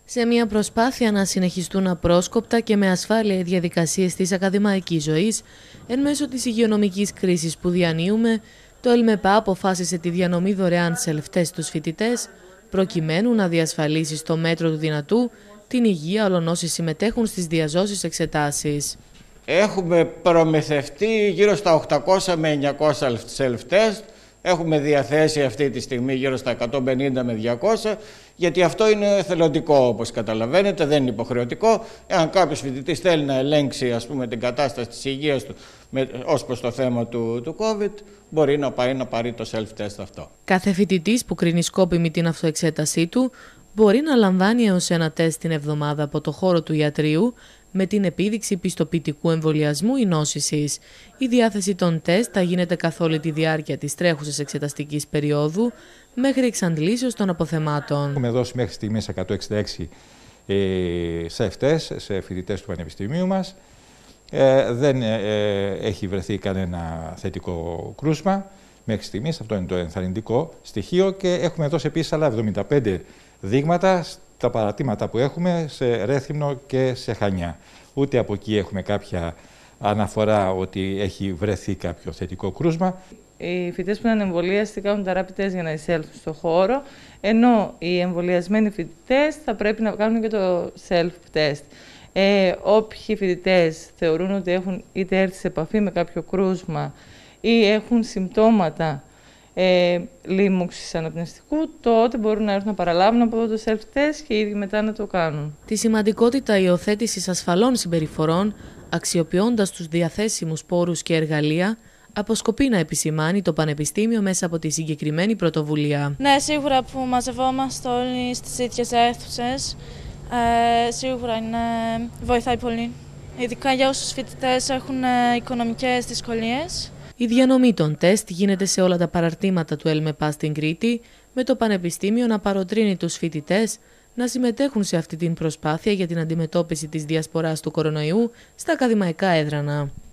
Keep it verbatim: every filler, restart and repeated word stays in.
Σε μια προσπάθεια να συνεχιστούν απρόσκοπτα και με ασφάλεια οι διαδικασίες της ακαδημαϊκής ζωής, εν μέσω της υγειονομικής κρίσης που διανύουμε, το ΕΛΜΕΠΑ αποφάσισε τη διανομή δωρεάν self-test στους φοιτητές, προκειμένου να διασφαλίσει στο μέτρο του δυνατού την υγεία όλων όσοι συμμετέχουν στις διαζώσεις εξετάσεις. Έχουμε προμηθευτεί γύρω στα οκτακόσια με εννιακόσια self-test. Έχουμε διαθέσει αυτή τη στιγμή γύρω στα εκατόν πενήντα με διακόσια, γιατί αυτό είναι εθελοντικό, όπως καταλαβαίνετε, δεν είναι υποχρεωτικό. Εάν κάποιος φοιτητής θέλει να ελέγξει, ας πούμε, την κατάσταση της υγείας του με, ως προς το θέμα του, του COVID, μπορεί να πάει να πάρει το self-test αυτό. Κάθε φοιτητής που κρίνει σκόπιμη την αυτοεξέτασή του μπορεί να λαμβάνει έως ένα τεστ την εβδομάδα από το χώρο του ιατρείου με την επίδειξη πιστοποιητικού εμβολιασμού ή νόσησης. Η διάθεση των τεστ θα γίνεται καθ' όλη τη διάρκεια της τρέχουσας εξεταστικής περίοδου μέχρι εξαντλήσεως των αποθεμάτων. Έχουμε δώσει μέχρι στιγμής εκατόν εξήντα έξι ε, self-test σε φοιτητές του Πανεπιστημίου μας. Ε, δεν ε, έχει βρεθεί κανένα θετικό κρούσμα μέχρι στιγμής, αυτό είναι το ενθαρρυντικό στοιχείο, και έχουμε δώσει επίσης άλλα εβδομήντα πέντε δείγματα στα παρατήματα που έχουμε σε Ρέθυμνο και σε Χανιά. Ούτε από εκεί έχουμε κάποια αναφορά ότι έχει βρεθεί κάποιο θετικό κρούσμα. Οι φοιτητές που είναι ανεμβολίαστοι κάνουν τα rapid test για να εισέλθουν στο χώρο, ενώ οι εμβολιασμένοι φοιτητές θα πρέπει να κάνουν και το self-test. Ε, όποιοι φοιτητές θεωρούν ότι έχουν είτε έρθει σε επαφή με κάποιο κρούσμα ή έχουν συμπτώματα ε, λίμωξης αναπνευστικού, τότε μπορούν να έρθουν να παραλάβουν από το self-test και ήδη μετά να το κάνουν. Τη σημαντικότητα υιοθέτησης ασφαλών συμπεριφορών, αξιοποιώντας τους διαθέσιμους πόρους και εργαλεία, αποσκοπεί να επισημάνει το Πανεπιστήμιο μέσα από τη συγκεκριμένη πρωτοβουλία. Ναι, σίγουρα που μαζευόμαστε όλοι στις ίδιες αίθουσες, ε, σίγουρα είναι, βοηθάει πολύ. Ειδικά για όσους φοιτητές έχουν ε, οικονομικές δυσκολίες. Η διανομή των τεστ γίνεται σε όλα τα παραρτήματα του ΕΛΜΕΠΑ στην Κρήτη, με το Πανεπιστήμιο να παροτρύνει τους φοιτητές να συμμετέχουν σε αυτή την προσπάθεια για την αντιμετώπιση της διασποράς του κορονοϊού στα ακαδημαϊκά έδρανα.